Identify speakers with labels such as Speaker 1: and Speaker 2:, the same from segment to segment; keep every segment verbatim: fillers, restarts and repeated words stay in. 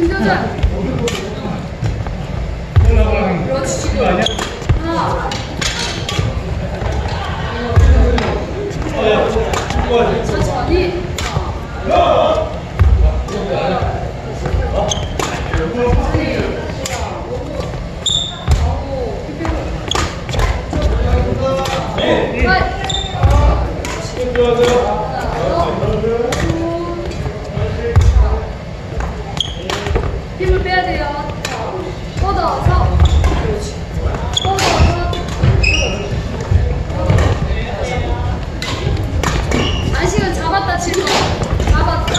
Speaker 1: 그렇지. 하나. 천천히. 힘을 빼야 돼요. 뻗어서. 그렇지. 뻗어서. 안식은 잡았다 치고. 잡았다.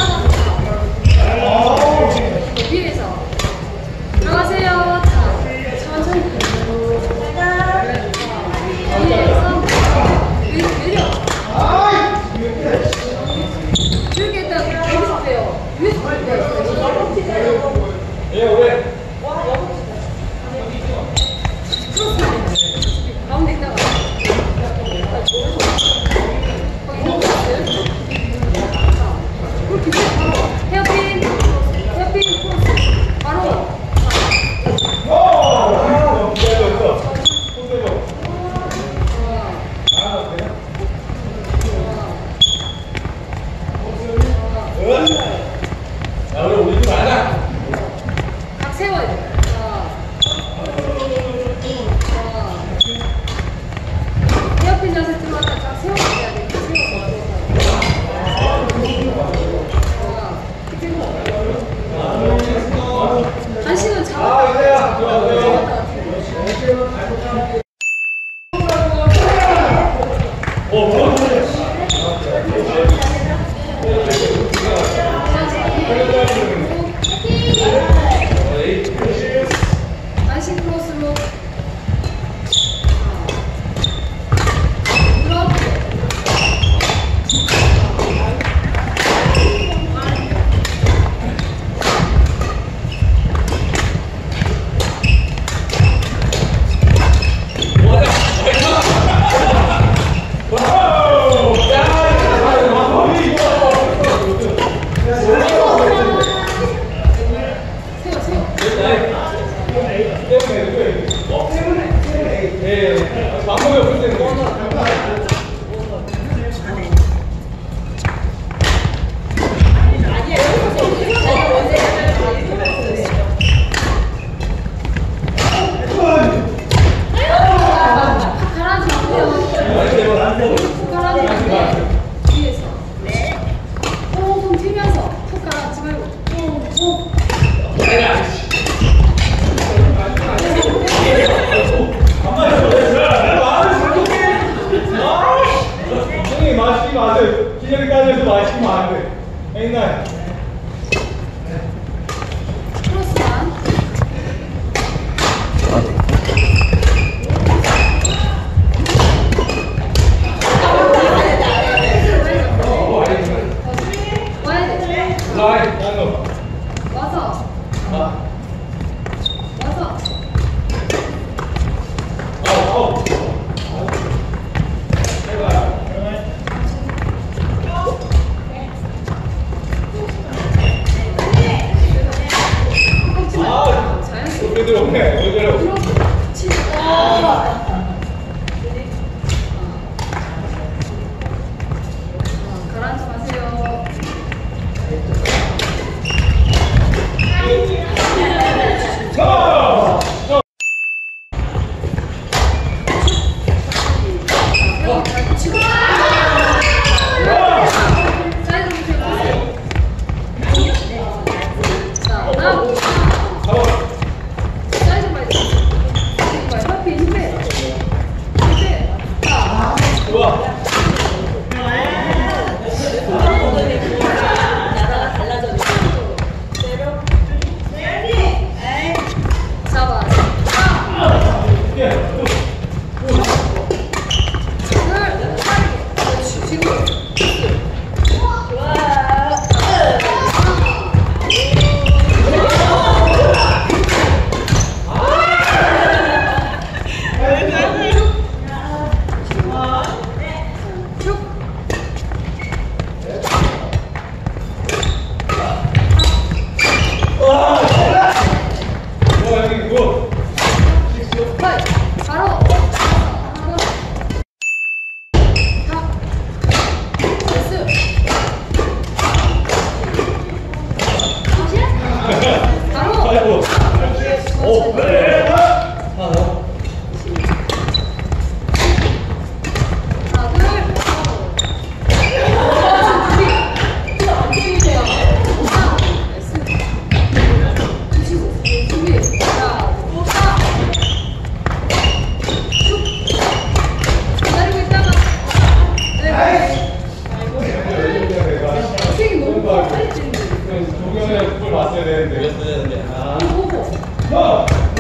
Speaker 1: 위에서. 들어가세요. 천천히. 위에서. 내려. 내려. 이렇게 일단 여기서 빼요. 위에서 빼요.
Speaker 2: 예, 왜?
Speaker 1: 가운데 있다가 그렇게 바로 헤어핀 헤어핀 크로스 바로
Speaker 2: 야, 우리 올리지 마자.
Speaker 1: 각 세워야 돼. 헤어핀 자세 들어왔다 각 세워야 돼. 세워서. 한식은 잡았다. 한식 크로스로.
Speaker 2: 지금까지 해서 마시면 안 돼. 맨날.
Speaker 1: 크로스만. 와야 돼.
Speaker 2: 라인, 나노.
Speaker 1: 와서.
Speaker 2: 아.
Speaker 1: 와서.
Speaker 2: 아우, 아우.
Speaker 1: 가라앉지 마세요. 사이드 보세요. 자, 다음. 사이드 봐야 돼.
Speaker 2: 오, 그래. 하나 더. 조경에 그걸 봤어야 되는데.
Speaker 3: 배웠어야 되는데. 아.
Speaker 2: 너!